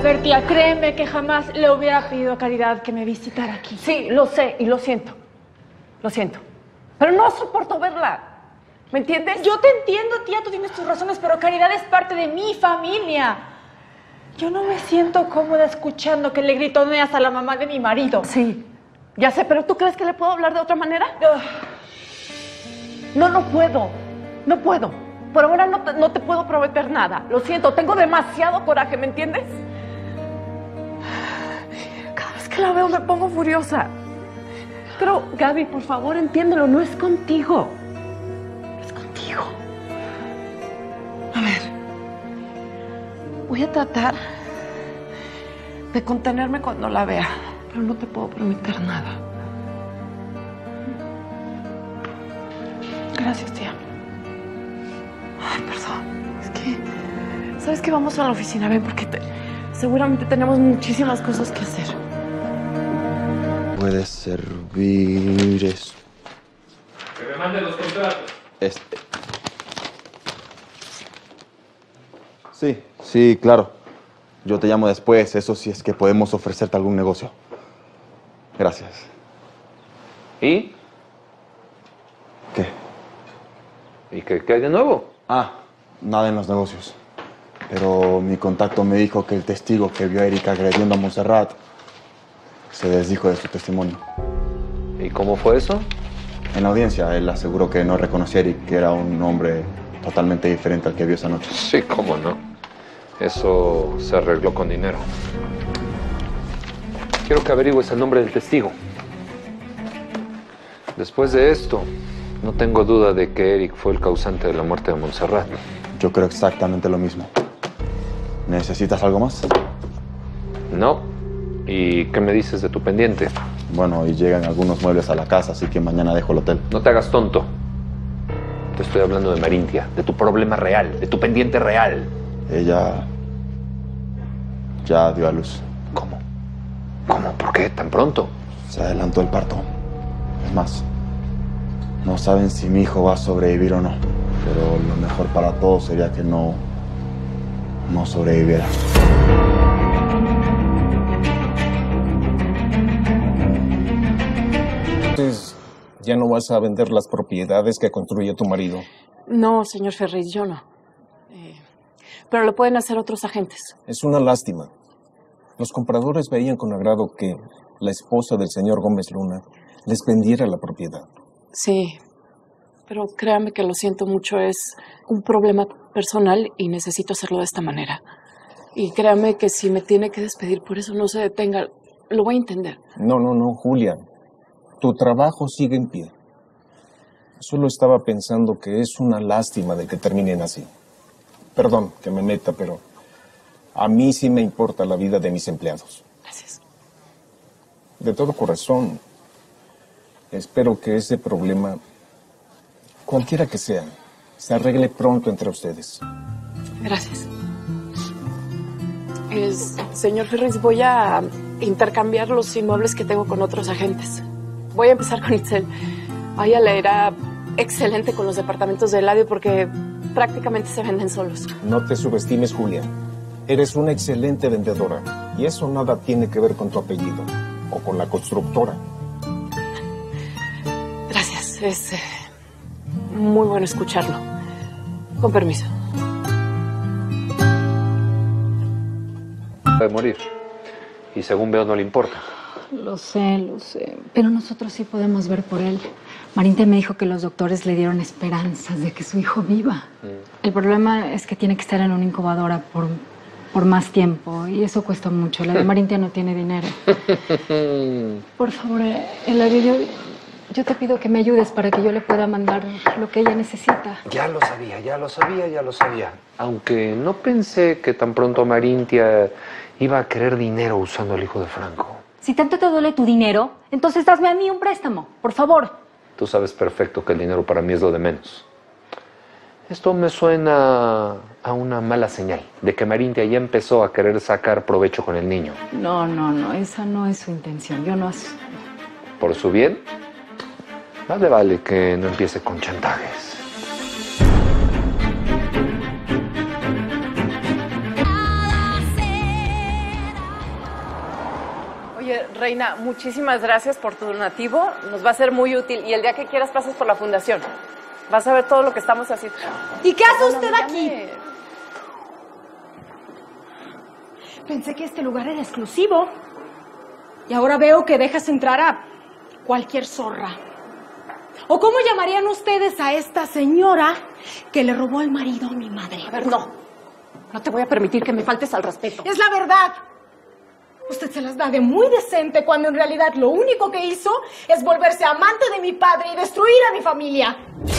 ver, tía, créeme que jamás le hubiera pedido a Caridad que me visitara aquí. Sí, lo sé y lo siento. Lo siento. Pero no soporto verla. ¿Me entiendes? Yo te entiendo, tía, tú tienes tus razones, pero Caridad es parte de mi familia. Yo no me siento cómoda escuchando que le gritoneas a la mamá de mi marido. Sí, ya sé, pero ¿tú crees que le puedo hablar de otra manera? No puedo. No puedo. Por ahora no te puedo prometer nada. Lo siento, tengo demasiado coraje, ¿me entiendes? Cada vez que la veo me pongo furiosa. Pero, Gaby, por favor, entiéndelo, no es contigo. No es contigo. A ver, voy a tratar de contenerme cuando la vea, pero no te puedo prometer nada. Gracias, tía. Ay, perdón. Es que, ¿sabes qué? Vamos a la oficina, ven, porque seguramente tenemos muchísimas cosas que hacer. Puedes servir eso. Que me manden los contratos. Sí, claro. Yo te llamo después, eso sí es que podemos ofrecerte algún negocio. Gracias. ¿Y? ¿Qué? ¿Y qué hay de nuevo? Nada en los negocios. Pero mi contacto me dijo que el testigo que vio a Erika agrediendo a Montserrat se desdijo de su testimonio. ¿Y cómo fue eso? En la audiencia, él aseguró que no reconocía a Eric, que era un hombre totalmente diferente al que vio esa noche. Sí, cómo no. Eso se arregló con dinero. Quiero que averigües el nombre del testigo. Después de esto, no tengo duda de que Eric fue el causante de la muerte de Montserrat. Yo creo exactamente lo mismo. ¿Necesitas algo más? No. ¿Y qué me dices de tu pendiente? Bueno, y llegan algunos muebles a la casa, así que mañana dejo el hotel. No te hagas tonto. Te estoy hablando de Marintia, de tu problema real, de tu pendiente real. Ella ya dio a luz. ¿Cómo? ¿Cómo? ¿Por qué? ¿Tan pronto? Se adelantó el parto. Es más, no saben si mi hijo va a sobrevivir o no. Pero lo mejor para todos sería que no sobreviviera. Entonces, ¿ya no vas a vender las propiedades que construye tu marido? No, señor Ferriz, yo no. Pero lo pueden hacer otros agentes. Es una lástima. Los compradores veían con agrado que la esposa del señor Gómez Luna les vendiera la propiedad. Sí, pero créame que lo siento mucho. Es un problema personal y necesito hacerlo de esta manera. Y créame que si me tiene que despedir por eso, no se detenga. Lo voy a entender. No, Julia. Tu trabajo sigue en pie. Solo estaba pensando que es una lástima de que terminen así. Perdón que me meta, pero a mí sí me importa la vida de mis empleados. Gracias. De todo corazón, espero que ese problema, cualquiera que sea, se arregle pronto entre ustedes. Gracias. Señor Ferriz, voy a intercambiar los inmuebles que tengo con otros agentes. Voy a empezar con Itzel. A ella le irá excelente con los departamentos de Eladio porque prácticamente se venden solos. No te subestimes, Julia. Eres una excelente vendedora. Y eso nada tiene que ver con tu apellido o con la constructora. Gracias. Es muy bueno escucharlo. Con permiso. De morir. Y según veo, no le importa. Lo sé, pero nosotros sí podemos ver por él. Marintia me dijo que los doctores le dieron esperanzas de que su hijo viva. El problema es que tiene que estar en una incubadora por más tiempo y eso cuesta mucho. La de Marintia no tiene dinero. Por favor, Eladio, yo te pido que me ayudes para que yo le pueda mandar lo que ella necesita. Ya lo sabía. Aunque no pensé que tan pronto Marintia iba a querer dinero usando al hijo de Franco. Si tanto te duele tu dinero, entonces hazme a mí un préstamo, por favor. Tú sabes perfecto que el dinero para mí es lo de menos. Esto me suena a una mala señal de que Marintia ya empezó a querer sacar provecho con el niño. No, esa no es su intención. Yo no... ¿Por su bien? Más le vale que no empiece con chantajes. Reina, muchísimas gracias por tu donativo. Nos va a ser muy útil. Y el día que quieras pases por la fundación. Vas a ver todo lo que estamos haciendo. ¿Y qué hace usted aquí? Pensé que este lugar era exclusivo. Y ahora veo que dejas entrar a cualquier zorra. ¿O cómo llamarían ustedes a esta señora que le robó el marido a mi madre? A ver, no. No te voy a permitir que me faltes al respeto. Es la verdad. Usted se las da de muy decente cuando en realidad lo único que hizo es volverse amante de mi padre y destruir a mi familia.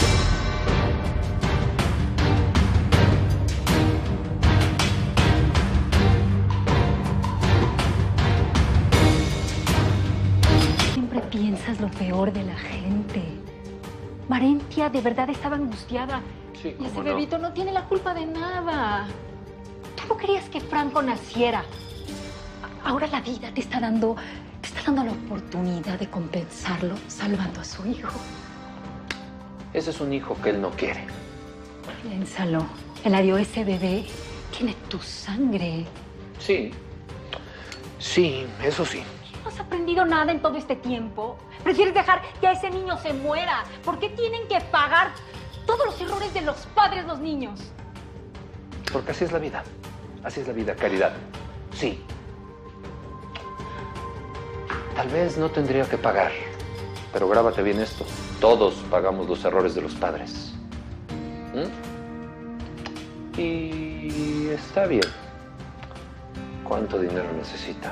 Siempre piensas lo peor de la gente. Marentia de verdad estaba angustiada. Sí, y ese cómo no. bebito no tiene la culpa de nada. Tú no querías que Franco naciera. Ahora la vida te está dando la oportunidad de compensarlo salvando a su hijo. Ese es un hijo que él no quiere. Piénsalo. Eladio, ese bebé tiene tu sangre. Sí. Sí, eso sí. ¿No has aprendido nada en todo este tiempo? ¿Prefieres dejar que a ese niño se muera? ¿Por qué tienen que pagar todos los errores de los padres los niños? Porque así es la vida. Así es la vida, Caridad. Sí. Tal vez no tendría que pagar, pero grábate bien esto. Todos pagamos los errores de los padres. Y está bien. ¿Cuánto dinero necesita?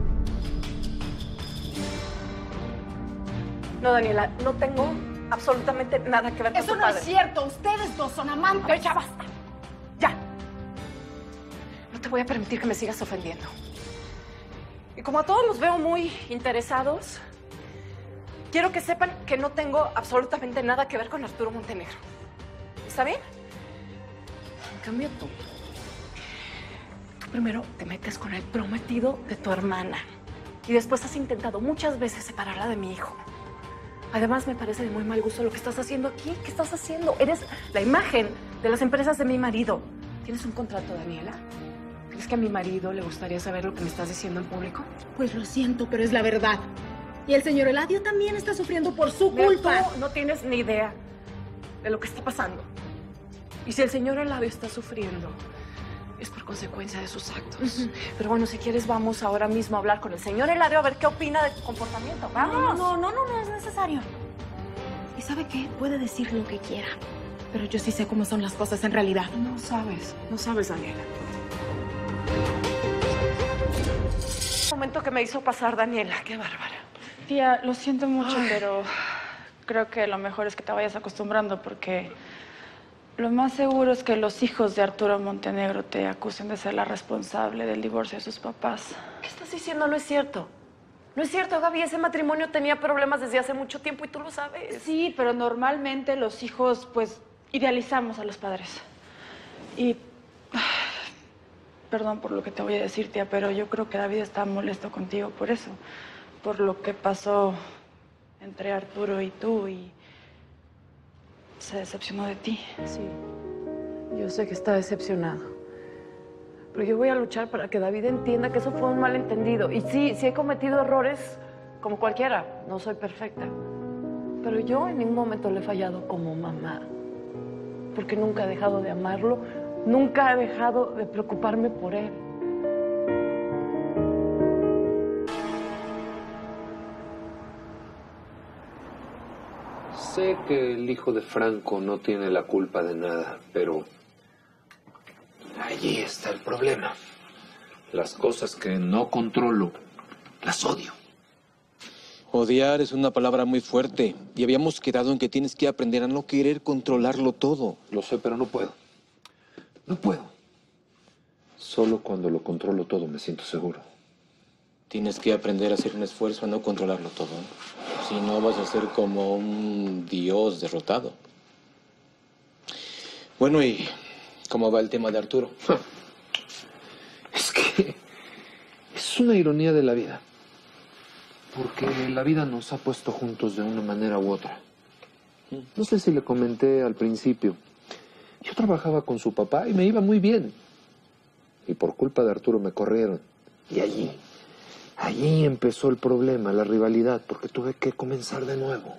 No, Daniela, no tengo absolutamente nada que ver con Eso tu no padre. es cierto. Ustedes dos son amantes. Ya basta. Ya. No te voy a permitir que me sigas ofendiendo. Y como a todos los veo muy interesados, quiero que sepan que no tengo absolutamente nada que ver con Arturo Montenegro. ¿Está bien? En cambio tú primero te metes con el prometido de tu hermana y después has intentado muchas veces separarla de mi hijo. Además, me parece de muy mal gusto lo que estás haciendo aquí. ¿Qué estás haciendo? Eres la imagen de las empresas de mi marido. ¿Tienes un contrato, Daniela? ¿Crees que a mi marido le gustaría saber lo que me estás diciendo en público? Pues lo siento, pero es la verdad. Y el señor Eladio también está sufriendo por su Mira, culpa. tú no tienes ni idea de lo que está pasando. Y si el señor Eladio está sufriendo, es por consecuencia de sus actos. Pero bueno, si quieres, vamos ahora mismo a hablar con el señor Eladio a ver qué opina de tu comportamiento. ¡Vamos! No es necesario. ¿Y sabe qué? Puede decir lo que quiera. Pero yo sí sé cómo son las cosas en realidad. No sabes, Daniela. El momento que me hizo pasar, Daniela, qué bárbara. Tía, lo siento mucho, pero creo que lo mejor es que te vayas acostumbrando porque lo más seguro es que los hijos de Arturo Montenegro te acusen de ser la responsable del divorcio de sus papás. ¿Qué estás diciendo? No es cierto. No es cierto, Gaby. Ese matrimonio tenía problemas desde hace mucho tiempo y tú lo sabes. Sí, pero normalmente los hijos, pues, idealizamos a los padres. Y perdón por lo que te voy a decir, tía, pero yo creo que David está molesto contigo por eso. Por lo que pasó entre Arturo y tú y se decepcionó de ti. Sí, yo sé que está decepcionado. Pero yo voy a luchar para que David entienda que eso fue un malentendido. Y sí he cometido errores como cualquiera. No soy perfecta. Pero yo en ningún momento le he fallado como mamá. Porque nunca he dejado de amarlo. Nunca he dejado de preocuparme por él. Sé que el hijo de Franco no tiene la culpa de nada, pero allí está el problema. Las cosas que no controlo, las odio. Odiar es una palabra muy fuerte y habíamos quedado en que tienes que aprender a no querer controlarlo todo. Lo sé, pero no puedo. No puedo. Solo cuando lo controlo todo me siento seguro. Tienes que aprender a hacer un esfuerzo a no controlarlo todo. Si no, vas a ser como un dios derrotado. Bueno, ¿y cómo va el tema de Arturo? Es que es una ironía de la vida. Porque la vida nos ha puesto juntos de una manera u otra. No sé si le comenté al principio. Yo trabajaba con su papá y me iba muy bien. Y por culpa de Arturo me corrieron. Y allí Allí empezó el problema, la rivalidad, porque tuve que comenzar de nuevo.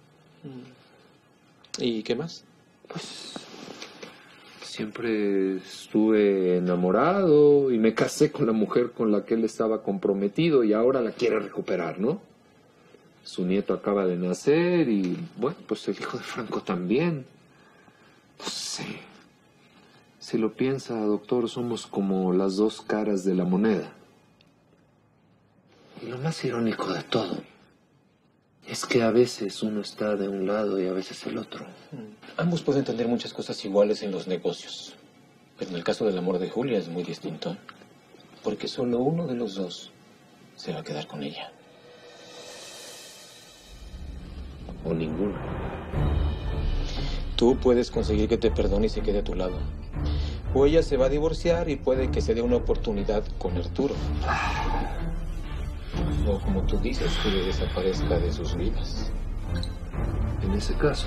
¿Y qué más? Pues siempre estuve enamorado y me casé con la mujer con la que él estaba comprometido y ahora la quiere recuperar, ¿no? Su nieto acaba de nacer y, bueno, pues el hijo de Franco también. No sé. Si lo piensa, doctor, somos como las dos caras de la moneda. Y lo más irónico de todo es que a veces uno está de un lado y a veces el otro. Ambos pueden tener muchas cosas iguales en los negocios. Pero en el caso del amor de Julia es muy distinto. Porque solo uno de los dos se va a quedar con ella. O ninguno. Tú puedes conseguir que te perdone y se quede a tu lado. O ella se va a divorciar y puede que se dé una oportunidad con Arturo. O como tú dices, que desaparezca de sus vidas. En ese caso,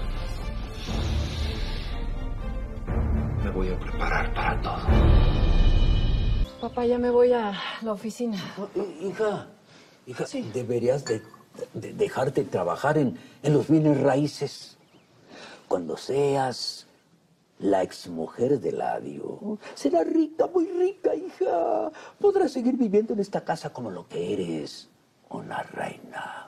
me voy a preparar para todo. Papá, ya me voy a la oficina. Hija, sí. Deberías de dejarte trabajar en los bienes raíces. Cuando seas la exmujer de Eladio, serás rica, muy rica, hija. Podrás seguir viviendo en esta casa como lo que eres, una reina.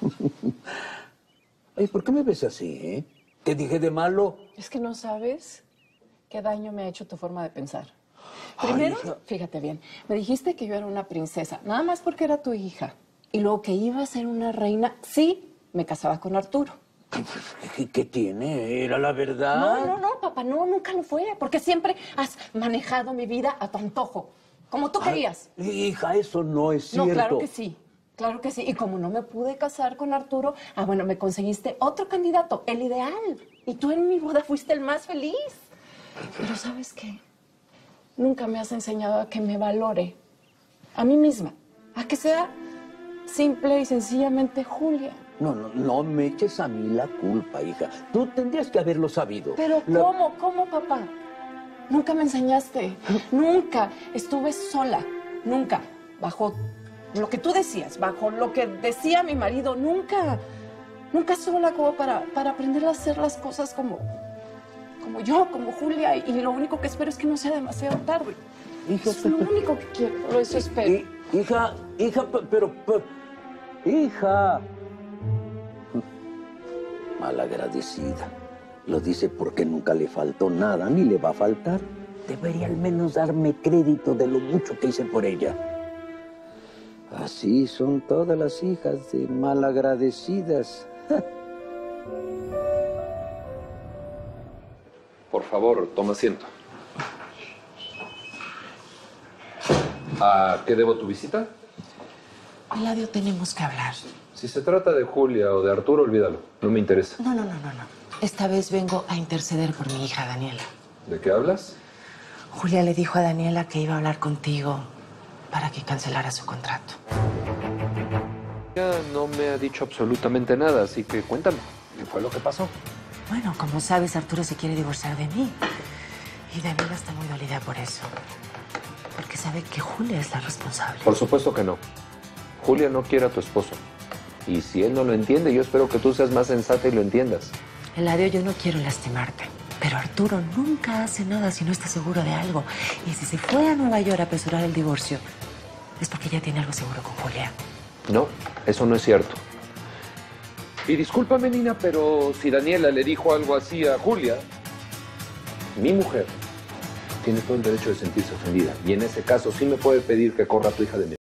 Ay, ¿por qué me ves así, eh? ¿Qué dije de malo? Es que no sabes qué daño me ha hecho tu forma de pensar. Primero, fíjate bien, me dijiste que yo era una princesa, nada más porque era tu hija. Y luego que iba a ser una reina, sí, me casaba con Arturo. ¿Qué tiene? ¿Era la verdad? No, papá, no, nunca lo fue. Porque siempre has manejado mi vida a tu antojo, como tú querías. Hija, eso no es cierto. No, claro que sí. Claro que sí. Y como no me pude casar con Arturo, bueno, me conseguiste otro candidato, el ideal. Y tú en mi boda fuiste el más feliz. Pero ¿sabes qué? Nunca me has enseñado a que me valore a mí misma, a que sea simple y sencillamente Julia. No me eches a mí la culpa, hija. Tú tendrías que haberlo sabido. Pero ¿cómo, papá? Nunca me enseñaste. Nunca estuve sola. Nunca. Bajo lo que tú decías, bajo lo que decía mi marido. Nunca sola como para aprender a hacer las cosas como yo, como Julia. Y lo único que espero es que no sea demasiado tarde. Hija, es lo único que quiero. Eso espero. Hija, pero... Hija... Malagradecida. Lo dice porque nunca le faltó nada, ni le va a faltar. Debería al menos darme crédito de lo mucho que hice por ella. Así son todas las hijas de malagradecidas. Por favor, toma asiento. ¿A qué debo tu visita? Eladio, tenemos que hablar. Si se trata de Julia o de Arturo, olvídalo. No me interesa. No. Esta vez vengo a interceder por mi hija, Daniela. ¿De qué hablas? Julia le dijo a Daniela que iba a hablar contigo para que cancelara su contrato. Ya no me ha dicho absolutamente nada, así que cuéntame. ¿Qué fue lo que pasó? Bueno, como sabes, Arturo se quiere divorciar de mí. Y Daniela está muy dolida por eso. Porque sabe que Julia es la responsable. Por supuesto que no. Julia no quiere a tu esposo. Y si él no lo entiende, yo espero que tú seas más sensata y lo entiendas. Eladio, yo no quiero lastimarte. Pero Arturo nunca hace nada si no está seguro de algo. Y si se fue a Nueva York a apresurar el divorcio, es porque ya tiene algo seguro con Julia. No, eso no es cierto. Y discúlpame, Nina, pero si Daniela le dijo algo así a Julia, mi mujer tiene todo el derecho de sentirse ofendida. Y en ese caso sí me puede pedir que corra a tu hija de mí.